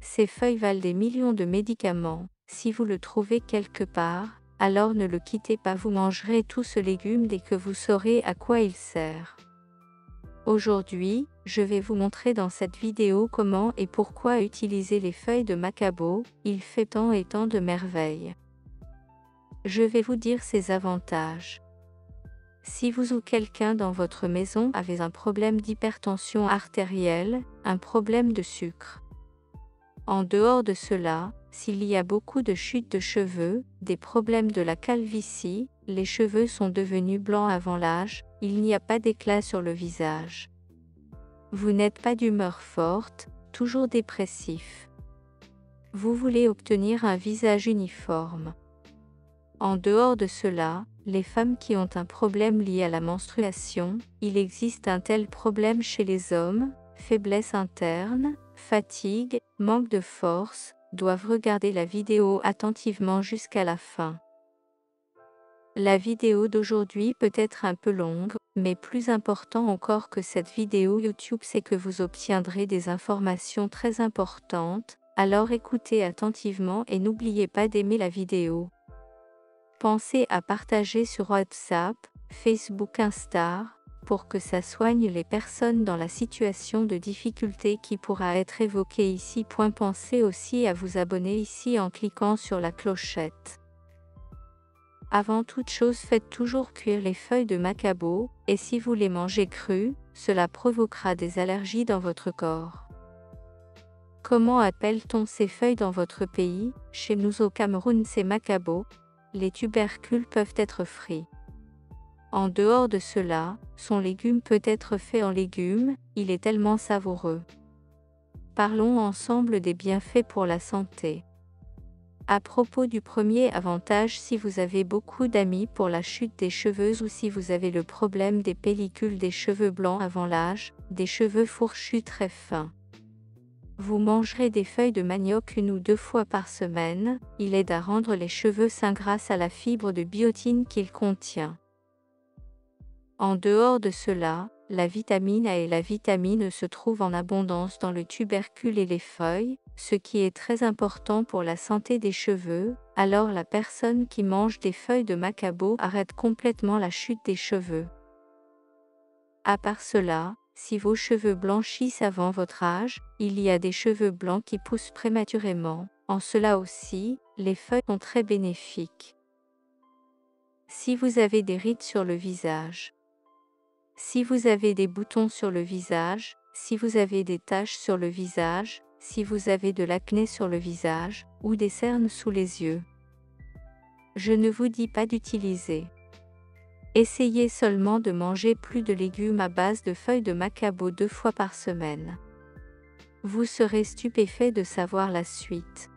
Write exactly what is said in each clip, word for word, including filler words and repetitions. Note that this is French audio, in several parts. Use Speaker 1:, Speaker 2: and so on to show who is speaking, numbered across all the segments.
Speaker 1: Ces feuilles valent des millions de médicaments. Si vous le trouvez quelque part, alors ne le quittez pas, vous mangerez tout ce légume dès que vous saurez à quoi il sert. Aujourd'hui, je vais vous montrer dans cette vidéo comment et pourquoi utiliser les feuilles de macabo, il fait tant et tant de merveilles. Je vais vous dire ses avantages. Si vous ou quelqu'un dans votre maison avez un problème d'hypertension artérielle, un problème de sucre. En dehors de cela, s'il y a beaucoup de chutes de cheveux, des problèmes de la calvitie, les cheveux sont devenus blancs avant l'âge, il n'y a pas d'éclat sur le visage. Vous n'êtes pas d'humeur forte, toujours dépressif. Vous voulez obtenir un visage uniforme. En dehors de cela, les femmes qui ont un problème lié à la menstruation, il existe un tel problème chez les hommes, faiblesse interne, fatigue, manque de force, doivent regarder la vidéo attentivement jusqu'à la fin. La vidéo d'aujourd'hui peut être un peu longue, mais plus important encore que cette vidéo YouTube, c'est que vous obtiendrez des informations très importantes, alors écoutez attentivement et n'oubliez pas d'aimer la vidéo. Pensez à partager sur WhatsApp, Facebook, Insta, pour que ça soigne les personnes dans la situation de difficulté qui pourra être évoquée ici. Pensez aussi à vous abonner ici en cliquant sur la clochette. Avant toute chose, faites toujours cuire les feuilles de macabo, et si vous les mangez crues, cela provoquera des allergies dans votre corps. Comment appelle-t-on ces feuilles dans votre pays? Chez nous au Cameroun, c'est macabo. Les tubercules peuvent être frits. En dehors de cela, son légume peut être fait en légumes, il est tellement savoureux. Parlons ensemble des bienfaits pour la santé. À propos du premier avantage, si vous avez beaucoup d'amis pour la chute des cheveux ou si vous avez le problème des pellicules des cheveux blancs avant l'âge, des cheveux fourchus très fins. Vous mangerez des feuilles de manioc une ou deux fois par semaine, il aide à rendre les cheveux sains grâce à la fibre de biotine qu'il contient. En dehors de cela, la vitamine A et la vitamine E se trouvent en abondance dans le tubercule et les feuilles, ce qui est très important pour la santé des cheveux, alors la personne qui mange des feuilles de macabo arrête complètement la chute des cheveux. À part cela, si vos cheveux blanchissent avant votre âge, il y a des cheveux blancs qui poussent prématurément, en cela aussi, les feuilles sont très bénéfiques. Si vous avez des rides sur le visage, si vous avez des boutons sur le visage, si vous avez des taches sur le visage, si vous avez de l'acné sur le visage, ou des cernes sous les yeux, je ne vous dis pas d'utiliser. Essayez seulement de manger plus de légumes à base de feuilles de macabo deux fois par semaine. Vous serez stupéfait de savoir la suite.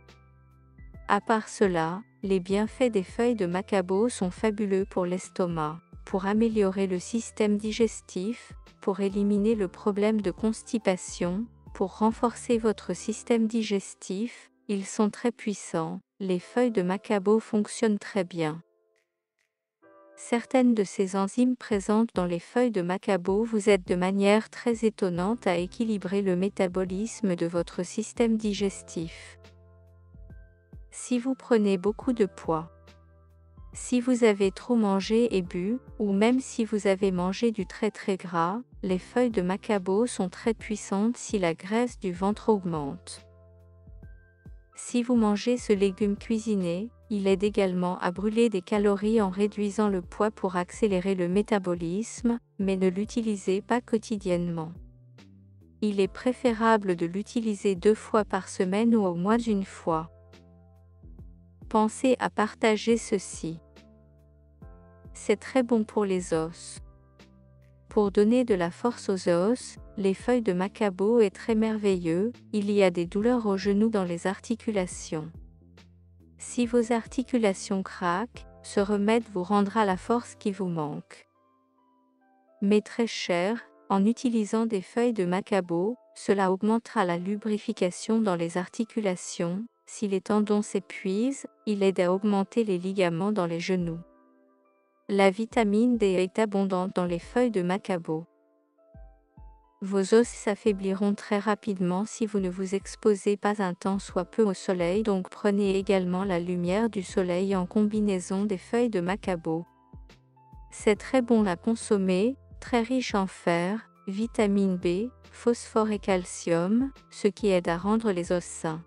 Speaker 1: À part cela, les bienfaits des feuilles de macabo sont fabuleux pour l'estomac, pour améliorer le système digestif, pour éliminer le problème de constipation, pour renforcer votre système digestif, ils sont très puissants, les feuilles de macabo fonctionnent très bien. Certaines de ces enzymes présentes dans les feuilles de macabo vous aident de manière très étonnante à équilibrer le métabolisme de votre système digestif. Si vous prenez beaucoup de poids, si vous avez trop mangé et bu, ou même si vous avez mangé du très très gras, les feuilles de macabo sont très puissantes si la graisse du ventre augmente. Si vous mangez ce légume cuisiné, il aide également à brûler des calories en réduisant le poids pour accélérer le métabolisme, mais ne l'utilisez pas quotidiennement. Il est préférable de l'utiliser deux fois par semaine ou au moins une fois. Pensez à partager ceci. C'est très bon pour les os. Pour donner de la force aux os, les feuilles de macabo est très merveilleux, il y a des douleurs aux genoux dans les articulations. Si vos articulations craquent, ce remède vous rendra la force qui vous manque. Mais très cher, en utilisant des feuilles de macabo, cela augmentera la lubrification dans les articulations. Si les tendons s'épuisent, il aide à augmenter les ligaments dans les genoux. La vitamine D est abondante dans les feuilles de macabo. Vos os s'affaibliront très rapidement si vous ne vous exposez pas un tant soit peu au soleil, donc prenez également la lumière du soleil en combinaison des feuilles de macabo. C'est très bon à consommer, très riche en fer, vitamine B, phosphore et calcium, ce qui aide à rendre les os sains.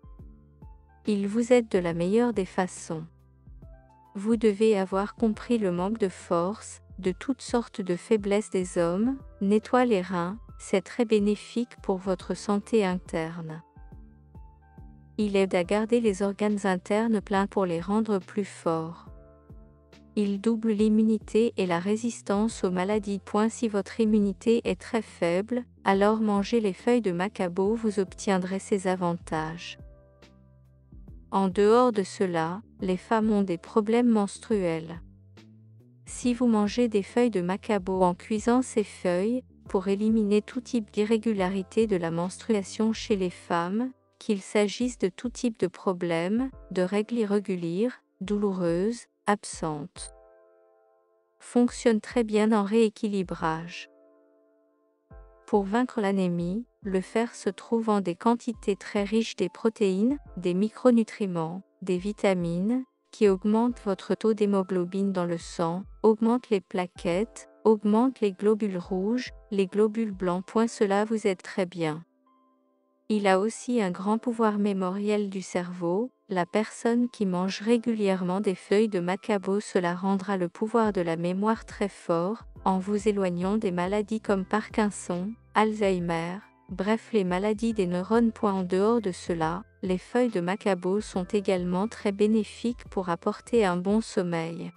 Speaker 1: Il vous aide de la meilleure des façons. Vous devez avoir compris le manque de force, de toutes sortes de faiblesses des hommes, nettoie les reins, c'est très bénéfique pour votre santé interne. Il aide à garder les organes internes pleins pour les rendre plus forts. Il double l'immunité et la résistance aux maladies. Si votre immunité est très faible, alors mangez les feuilles de macabo, vous obtiendrez ces avantages. En dehors de cela, les femmes ont des problèmes menstruels. Si vous mangez des feuilles de macabo en cuisant ces feuilles, pour éliminer tout type d'irrégularité de la menstruation chez les femmes, qu'il s'agisse de tout type de problème, de règles irrégulières, douloureuses, absentes. Fonctionne très bien en rééquilibrage. Pour vaincre l'anémie, le fer se trouve en des quantités très riches des protéines, des micronutriments, des vitamines, qui augmentent votre taux d'hémoglobine dans le sang, augmentent les plaquettes, augmentent les globules rouges, les globules blancs. Cela vous aide très bien. Il a aussi un grand pouvoir mémoriel du cerveau. La personne qui mange régulièrement des feuilles de macabo, cela rendra le pouvoir de la mémoire très fort, en vous éloignant des maladies comme Parkinson, Alzheimer, bref les maladies des neurones. En dehors de cela, les feuilles de macabo sont également très bénéfiques pour apporter un bon sommeil.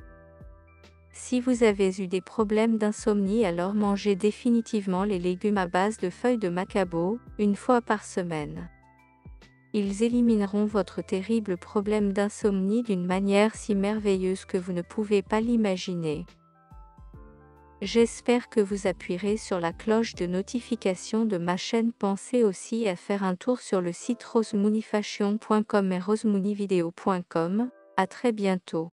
Speaker 1: Si vous avez eu des problèmes d'insomnie, alors mangez définitivement les légumes à base de feuilles de macabo, une fois par semaine. Ils élimineront votre terrible problème d'insomnie d'une manière si merveilleuse que vous ne pouvez pas l'imaginer. J'espère que vous appuierez sur la cloche de notification de ma chaîne. Pensez aussi à faire un tour sur le site rosemoonifashion point com et rosemoonivideo point com. À très bientôt.